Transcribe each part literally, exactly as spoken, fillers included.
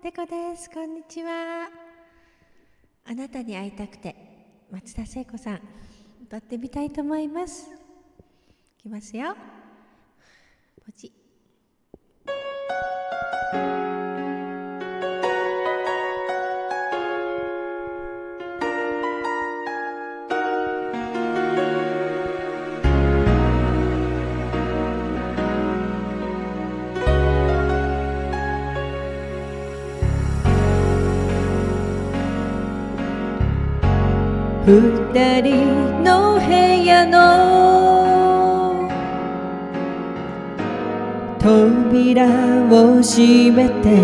てこです。こんにちは。あなたに会いたくて、松田聖子さん、歌ってみたいと思います。いきますよ。ポチ。 二人の部屋の扉を閉めて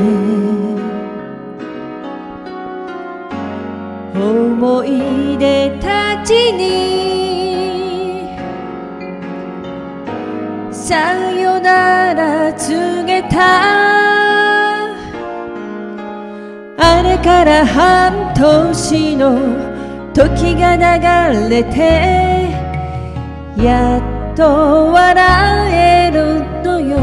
思い出たちにさよなら告げた。あれから半年の時が流れてやっと笑えるのよ。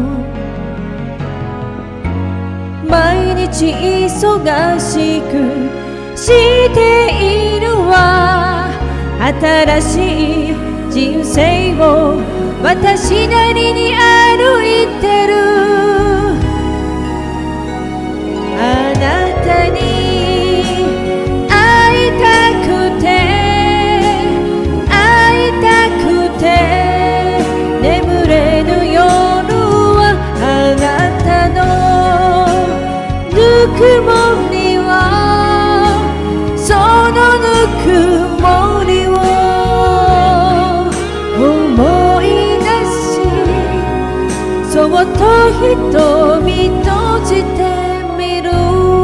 毎日忙しくしているわ。新しい人生を私なりに歩いてる。あなたにぬくもりはそのぬくもりを思い出し、そっと瞳閉じてみる。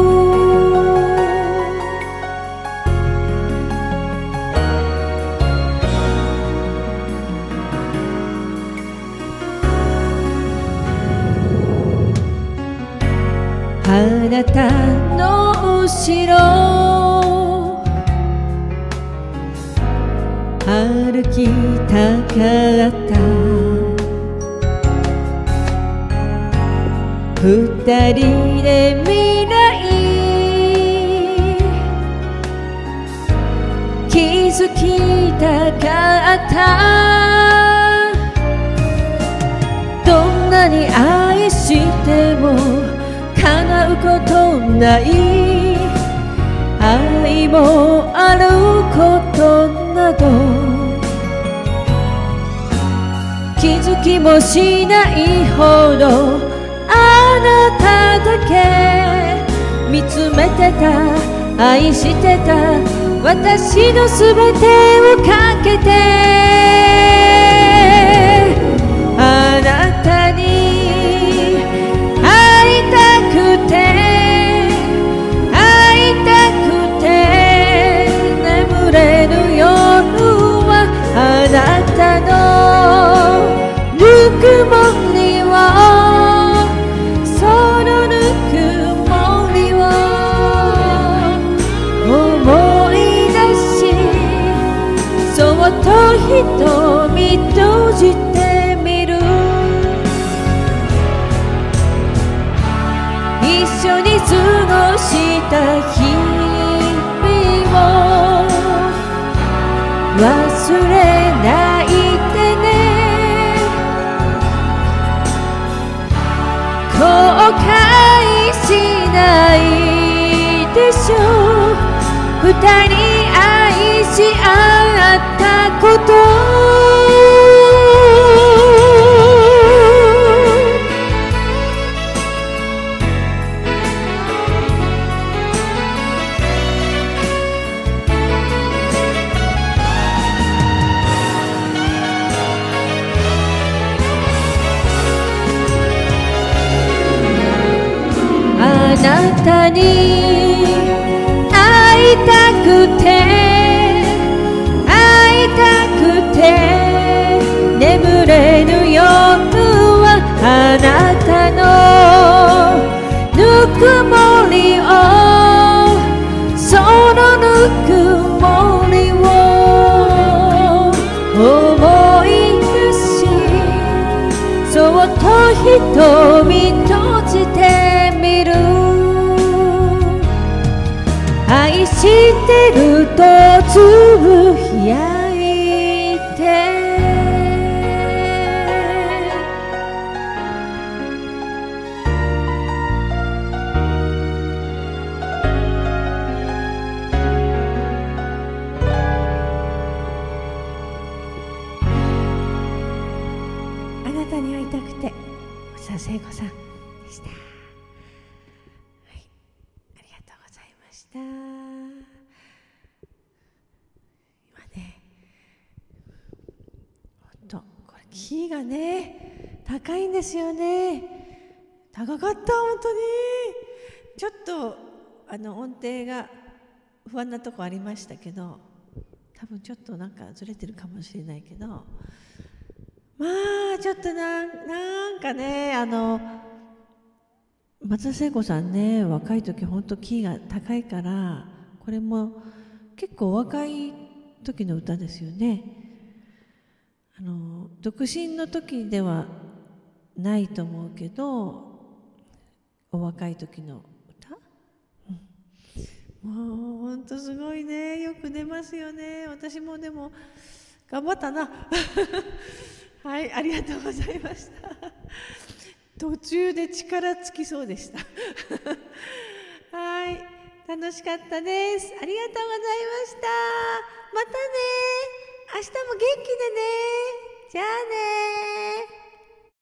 あなたの後ろ歩きたかった。二人で未来気づきたかった。どんなに愛しても叶うことない。愛もあることなど気づきもしないほどあなただけ見つめてた、愛してた私のすべてをかけて。あなたにあなたのぬくもりはそのぬくもりを思い出し、そっと瞳閉じてみる。一緒に過ごした日々を忘れないでね。後悔しないでしょう。二人愛し合ったこと。あなたに会いたくて会いたくて眠れぬ夜はあなたのぬくもりをそのぬくもりを思い出し、そっと瞳閉じてみる。 愛してるとつぶやいてあなたに会いたくて、松田聖子さんでした。はい、ありがとうございました。今ね、ほんとこれキーがね高いんですよね。高かった、本当に。ちょっとあの音程が不安なとこありましたけど、多分ちょっとなんかずれてるかもしれないけど、まあちょっとなんなんかね、あの松田聖子さんね、若い時本当キーが高いから、これも結構若い時の歌ですよね。あの独身の時ではないと思うけど、お若い時の歌、うん、もう本当すごいね。よく出ますよね。私もでも頑張ったなはい、ありがとうございました途中で力尽きそうでしたはい、楽しかったです。ありがとうございました。またね、明日も元気でね。じゃあね。